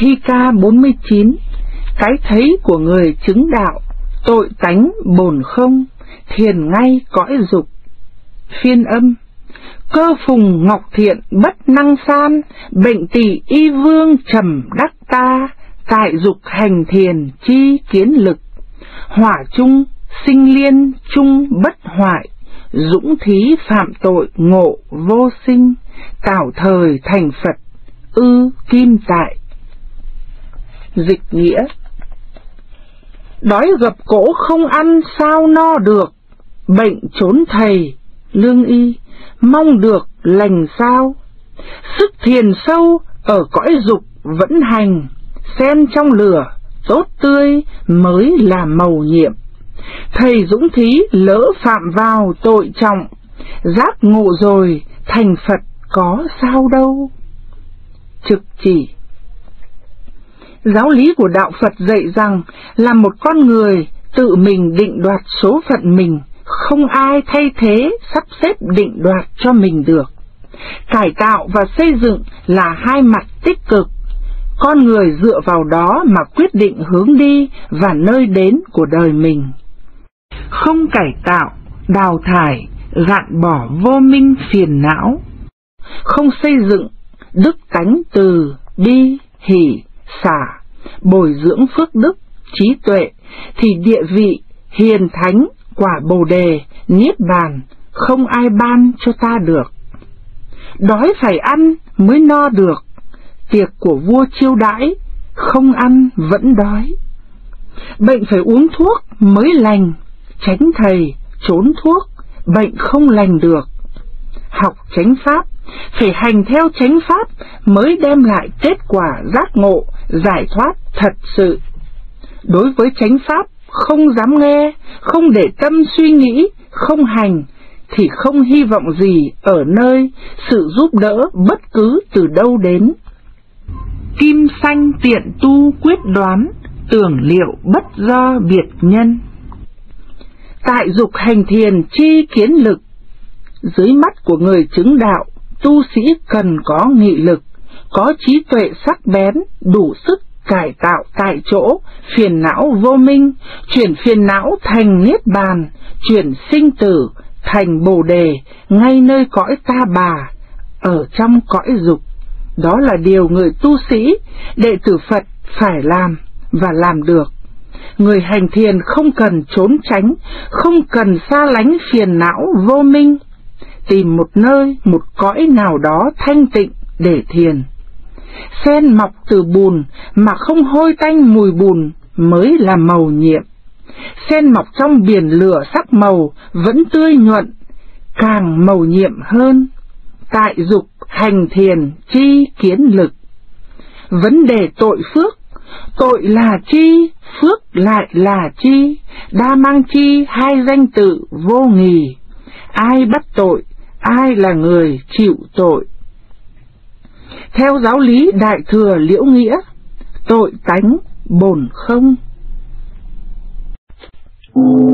Thi ca 49. Cái thấy của người chứng đạo, tội tánh bổn không, thiền ngay cõi dục. Phiên âm. Cơ phùng ngọc thiện bất năng san, bệnh tỳ y vương trầm đắc ta, tại dục hành thiền chi kiến lực. Hỏa chung sinh liên chung bất hoại, dũng thí phạm tội ngộ vô sinh, tảo thời thành Phật kim tại. Dịch nghĩa. Đói gập cỗ không ăn sao no được, bệnh trốn thầy lương y, mong được lành sao. Sức thiền sâu ở cõi dục vẫn hành, sen trong lửa tốt tươi mới là mầu nhiệm. Thầy dũng thí lỡ phạm vào tội trọng, giác ngộ rồi thành Phật có sao đâu. Trực chỉ. Giáo lý của đạo Phật dạy rằng là một con người tự mình định đoạt số phận mình, không ai thay thế sắp xếp định đoạt cho mình được. Cải tạo và xây dựng là hai mặt tích cực, con người dựa vào đó mà quyết định hướng đi và nơi đến của đời mình. Không cải tạo, đào thải, gạn bỏ vô minh phiền não. Không xây dựng đức tánh từ, bi, hỷ, xả, bồi dưỡng phước đức, trí tuệ, thì địa vị, hiền thánh, quả Bồ Đề, Niết Bàn, không ai ban cho ta được. Đói phải ăn mới no được, tiệc của vua chiêu đãi, không ăn vẫn đói. Bệnh phải uống thuốc mới lành, tránh thầy, trốn thuốc, bệnh không lành được. Học chánh pháp, phải hành theo chánh pháp mới đem lại kết quả giác ngộ, giải thoát thật sự. Đối với chánh pháp, không dám nghe, không để tâm suy nghĩ, không hành, thì không hy vọng gì ở nơi sự giúp đỡ bất cứ từ đâu đến. Kim sanh tiện tu quyết đoán, tưởng liệu bất do biệt nhân. Tại dục hành thiền chi kiến lực. Dưới mắt của người chứng đạo, tu sĩ cần có nghị lực, có trí tuệ sắc bén, đủ sức cải tạo tại chỗ phiền não vô minh, chuyển phiền não thành niết bàn, chuyển sinh tử thành Bồ Đề ngay nơi cõi ta bà, ở trong cõi dục. Đó là điều người tu sĩ, đệ tử Phật phải làm và làm được. Người hành thiền không cần trốn tránh, không cần xa lánh phiền não vô minh, tìm một nơi, một cõi nào đó thanh tịnh để thiền. Sen mọc từ bùn mà không hôi tanh mùi bùn mới là mầu nhiệm. Sen mọc trong biển lửa sắc màu vẫn tươi nhuận, càng mầu nhiệm hơn. Tại dục hành thiền chi kiến lực. Vấn đề tội phước, tội là chi, phước lại là chi, đa mang chi hai danh tự vô nghì. Ai bắt tội, ai là người chịu tội. Theo giáo lý Đại Thừa Liễu Nghĩa, tội tánh bổn không.